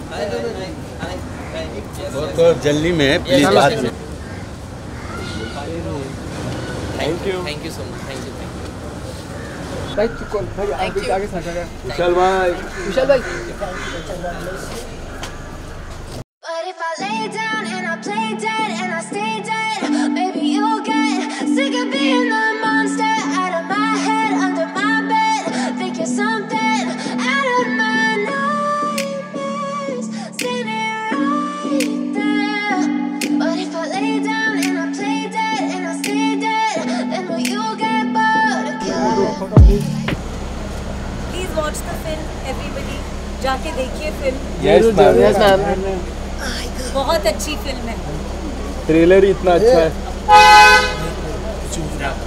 तो जल्दी में प्लीज बात में। Thank you so much, thank you भाई। भाई आगे विशाल भाई। But if I lay down and I play dead and I stay dead, maybe you'll get sick of being the monster out of my head, under my bed. Think you're something out of my nightmares, standing right there. But if I lay down and I play dead and I stay dead, then will you get bored of killing? Please watch the film, everybody. जाके देखिए film. Yes ma'am. बहुत अच्छी film है। Trailer ही इतना अच्छा है।